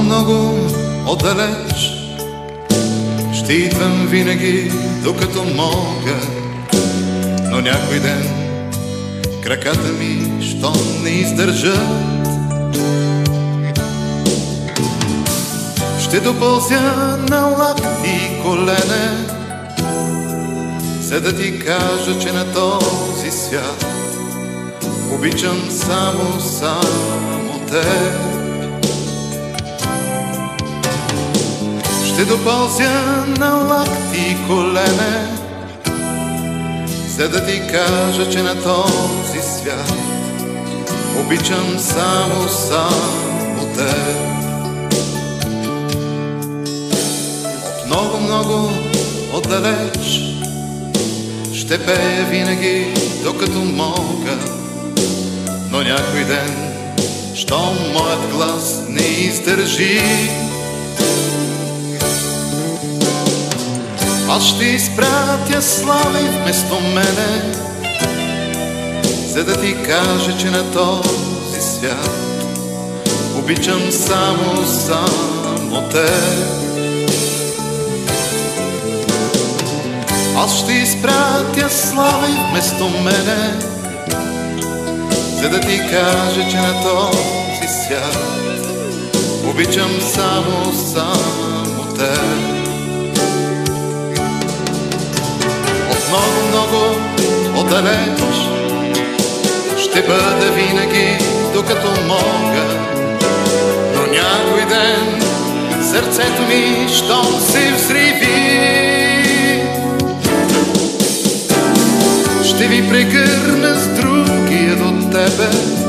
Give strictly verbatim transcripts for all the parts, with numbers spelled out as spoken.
много отдалеч ще идвам винаги, докато мога, но някой ден краката ми щом не издържат. Ще допълзя на лакти и колене, за да ти кажа, че на този свят обичам само, само теб. Ще допълзя на лакти и колене, за да ти кажа, че на този свят обичам само, само теб. От много, много отдалеч ще пея винаги, докато мога, но някой ден, щом моят глас не издържи, аз ще изпратя слави вместо мене, за да ти кажа, че на този свят обичам само, само теб. Аз ще изпратя слави вместо мене, за да ти кажа, че на този свят обичам само, само теб. Много, много отдалеч ще бъда винаги, докато мога, но някой ден сърцето ми щом се взриви, ще ви прегърна с другия до тебе,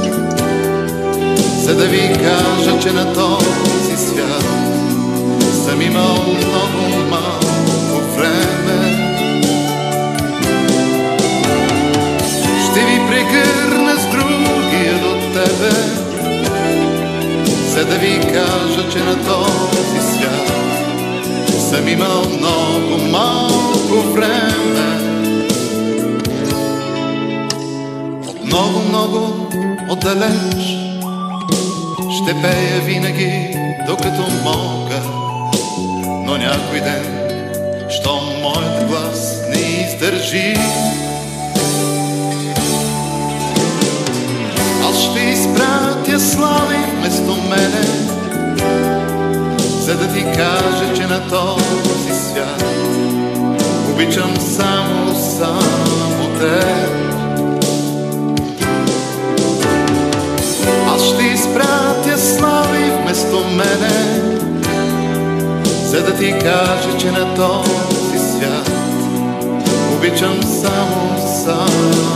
за да ви кажа, че на този свят съм имал много малко време. Ще ви прегърна с другия до тебе, за да ви кажа, че на този свят съм имал много малко време. От много, много отдалеч ще пея винаги, докато мога, но някой ден, щом моят глас не издържи, ще изпратя слави вместо мене, за да ти кажа, че на този свят обичам само, само теб. Аз ще изпратя слави вместо мене, за да ти кажа, че на този свят обичам само, само